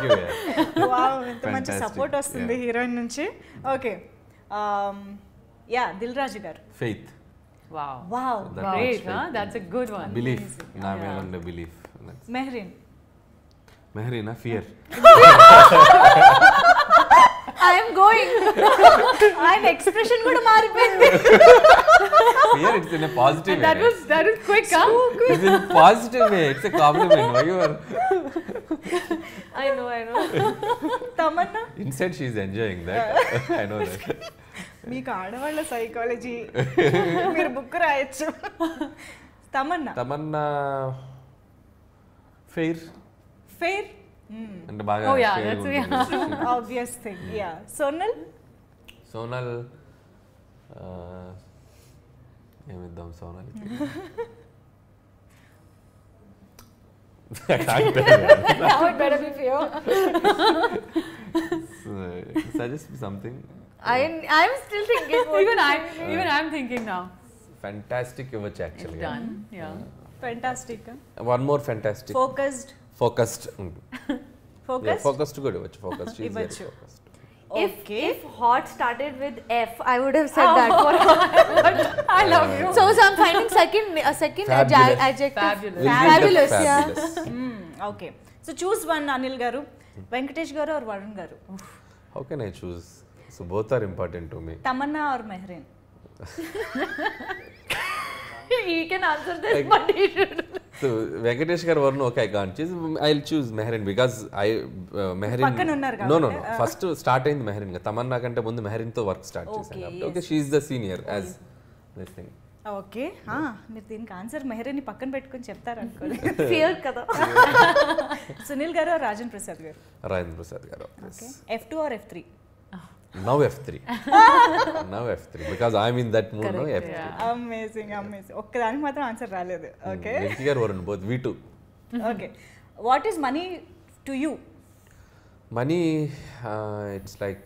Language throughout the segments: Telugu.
you. వావ్ ఎంత మంచి సపోర్ట్ వస్తుంది హీరోయిన్ నుంచి. ఓకే దిల్ రాజు గారు. Faith. Wow, great, huh? That's a good one. Belief. నా మీద ఉండే belief. Mehreen. Fear. I am going. ఆయన ఎక్స్ప్రెషన్ కూడా మారిపోయింది. Fear, it's in a positive way. That was quick, huh? It's in a positive way. It's a compliment. Why you are? I know. Tamannaah. Inside she is enjoying that. I know that. మీకు ఆడవాళ్ళ సైకాలజీ మీరు బుక్ రాయొచ్చు. తమన్నా ఫెయిర్ అంటే బాగా ఆబ్వియస్ థింగ్. సోనల్ ఏమిద్దాం Sonal suggest something. I'm still thinking. Even I'm thinking now. Fantastic ఇవ్వచ్చు actually. Done. Yeah. Fantastic. One more fantastic. Focused. Focused good ఇవ్వచ్చు. Focused. She is very focused. If hot started with F, I would have said that for hot. I love you. So I'm finding second adjective. Fabulous. Yeah. Okay. So choose one, Anil garu, Venkatesh garu or Varun garu. How can I choose? So both are important to me. Tamanna or Mehreen? He can answer this, but he should. So Venkatesh garu Varun, okay, I can't choose. I'll choose Mehreen because Mehreen. Pakkana unnaru No. First start ayindi Mehreen. Tamanna kante mundu Mehreen tho work start chesanu. Okay, she is the senior as this thing. Okay మీరు దీనికి ఆన్సర్ మెహరీని పక్కన పెట్టుకుని చెప్తారు అనుకోండి. ఫియర్ కదా. సునీల్ గారు రాజేంద్ర ప్రసాద్ గారు. రాజేంద్ర ప్రసాద్ గారు. F2 or F3? Now F3. Now F3 because I'm in that mood. No F3. Amazing. ఒక్కదానికి మాత్రం ఆన్సర్ రాలేదు. Okay Venky garu Varun both V2. Okay what is money to you? Money it's like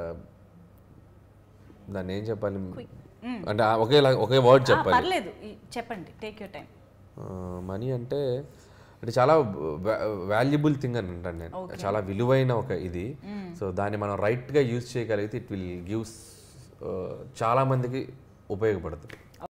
దాన్ని ఏం చెప్పాలి అంటే ఒకే వర్డ్ చెప్పాలి. పర్లేదు చెప్పండి, టేక్ యూర్ టైం. మనీ అంటే చాలా వాల్యుబుల్ థింగ్ అని అంటాను నేను. చాలా విలువైన ఒక ఇది. సో దాన్ని మనం రైట్గా యూజ్ చేయగలిగితే ఇట్ విల్ గివ్స్ చాలా మందికి ఉపయోగపడుతుంది.